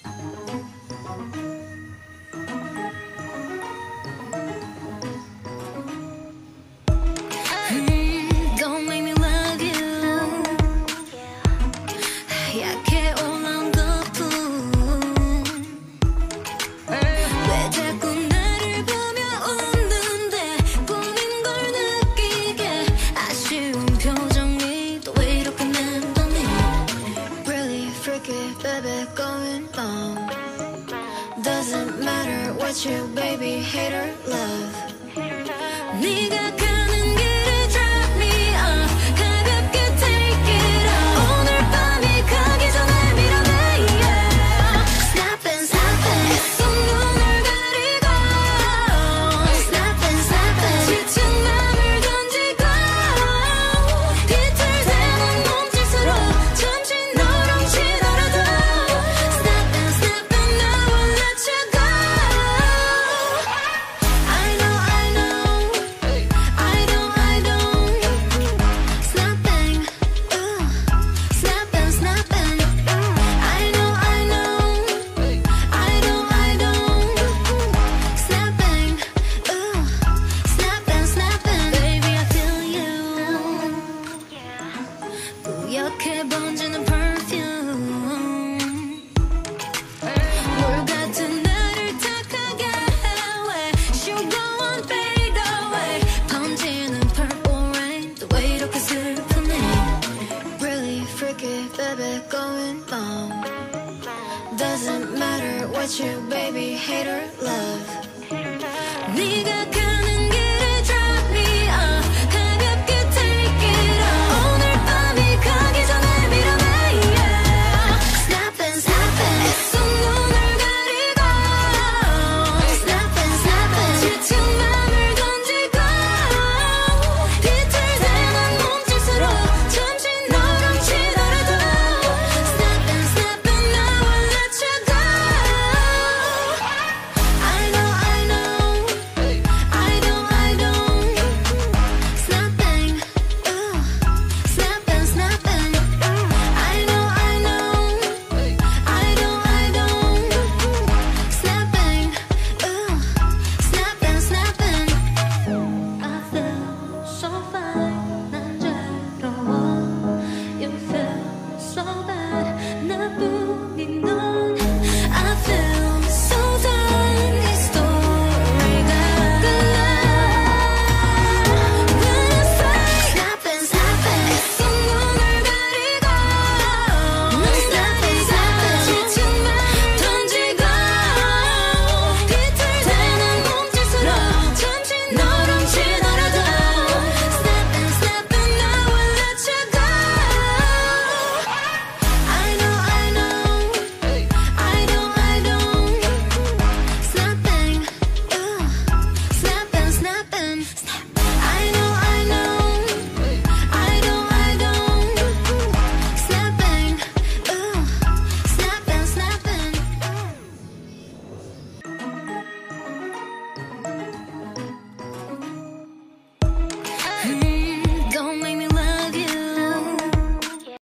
Don't make me love you. 약해 올라온 거품. 왜 자꾸 나를 보며 웃는데 꿈인 걸 느끼게 아쉬운 표정이 또 왜 이렇게 맴도니. Really freaky baby going wrong. Doesn't matter what you baby hate or love. 네가 가는 길에 drop me off. 가볍게 take it off. 오늘 밤이 가기 전에 밀어내 yeah. Snapping snapping 또 눈을 가리고 Snapping snapping 지친 맘을 던지고 비틀대는 몸짓으로 잠시 널 훔치더라도 Snapping snapping I won't let you go. I know Snapping, snapping, snapping. I know Snapping, snapping, snapping. Baby, I feel you. 뿌옇게 번지는 perfume. 물 같은 나를 탁하게 해. Sugar won't fade away. 번지는 purple rain. 또 왜 이렇게 슬프니. Really freaky baby going wrong. Doesn't matter what you baby hate or love. 네가 가는